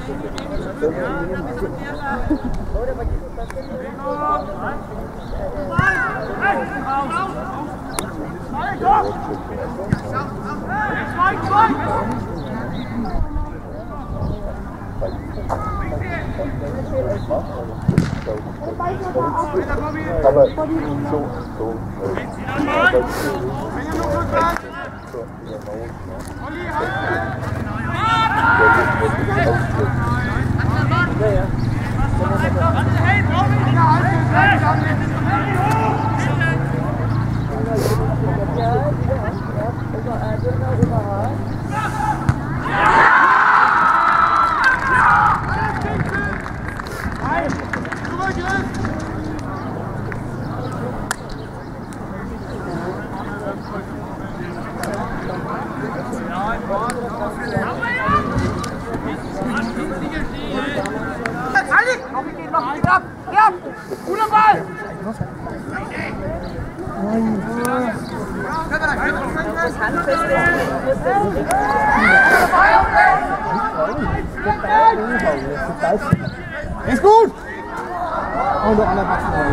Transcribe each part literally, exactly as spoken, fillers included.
Ist gut! Oh, nur alle wachsen raus.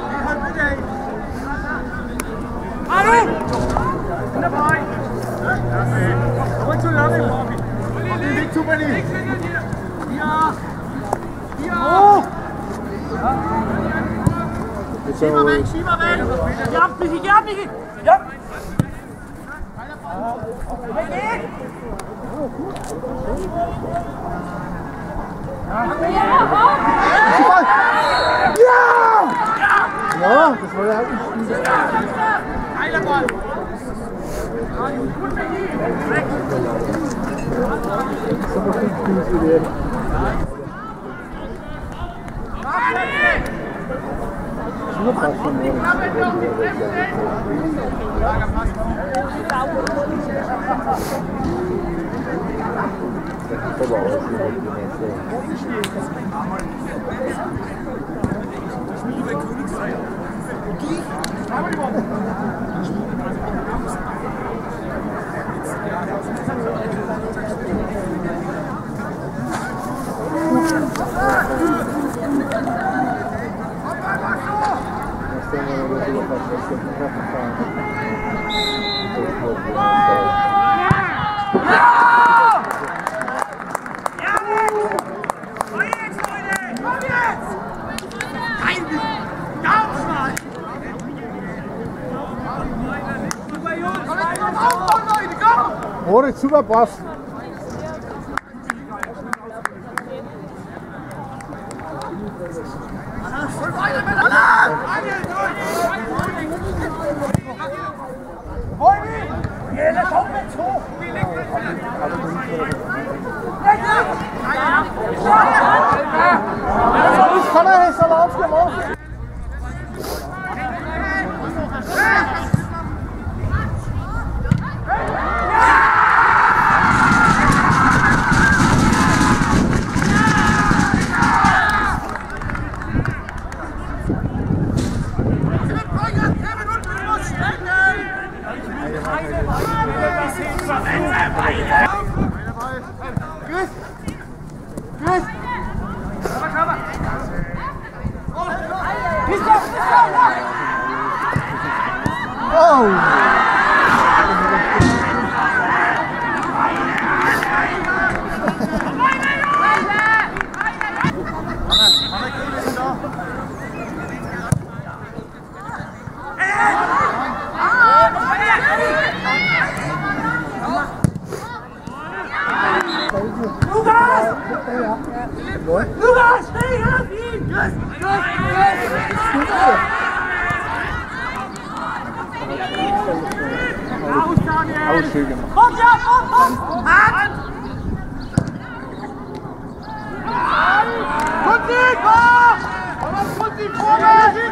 Hallo! Bin dabei! Aber zu lange, Bobby! Nicht zu wenig! Ja! Ja! Schieb mal weg, schieb mal weg! Geh ab, Michi, geh ab, Michi! Ja! Ja! Ja, das war ja halt ein Spiel. Einer Ball! Das ist aber viel Spiel zu werden. Nur passt schon mehr. Das ist aber auch schon eine Moritz, super Pass. Kann er jetzt aber aufgemacht? Lukas, steh auf ihn! Gut, gut, Aus, Daniel! Aus, schön gemacht. Komm, ja, komm, komm! Hand! Kunzi, komm! Aber Kunzi, vorne!